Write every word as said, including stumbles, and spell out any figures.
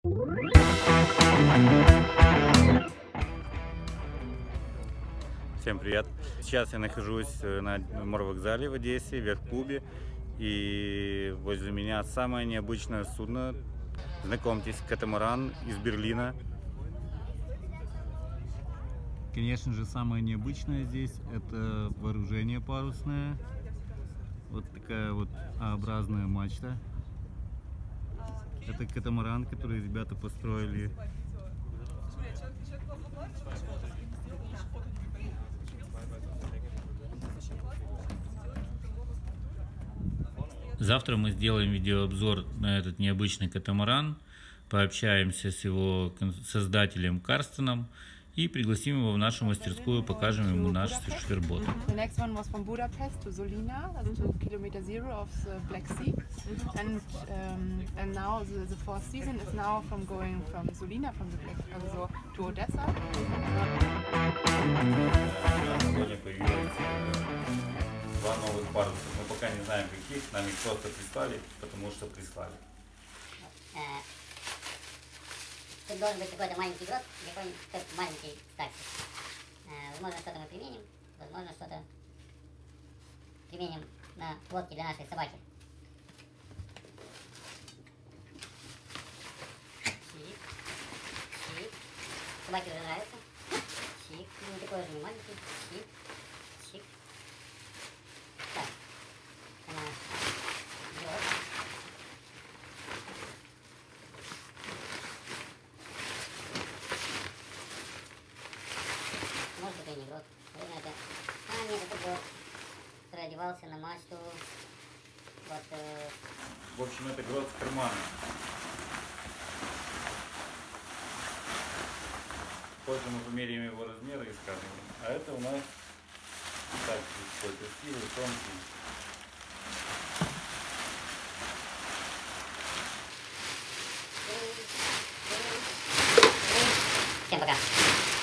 Всем привет! Сейчас я нахожусь на морвокзале в Одессе, в яхт-клубе, и возле меня самое необычное судно. Знакомьтесь, катамаран из Берлина. Конечно же, самое необычное здесь это вооружение парусное. Вот такая вот А-образная мачта. Это катамаран, который ребята построили. Завтра мы сделаем видеообзор на этот необычный катамаран, пообщаемся с его создателем Карстеном и пригласим его в нашу мастерскую, покажем ему наш швербот. The next one was from Budapest to Solina, that's to kilometer zero of the Black Sea, and um, and now the, the fourth season is now from going from Solina, from the Black also to Odessa. Сегодня появилось два новых паруса. Мы пока не знаем каких, нам их просто прислали, потому что прислали. Тут должен быть какой-то маленький грот, какой-нибудь маленький стакс. Возможно, что-то мы применим, возможно, что-то применим на лодке для нашей собаки. Чик, чик. Собаке уже нравится. Чик, ну такой же не маленький. Чик, чик. Так, она грот. Может быть, и не грот. Наверное, это... А, нет, это грот, который одевался на мачту. Вот... Э... В общем, это грот с карманом. Позже мы померяем его размеры и скажем. А это у нас так, такой красивый, тонкий. Всем пока.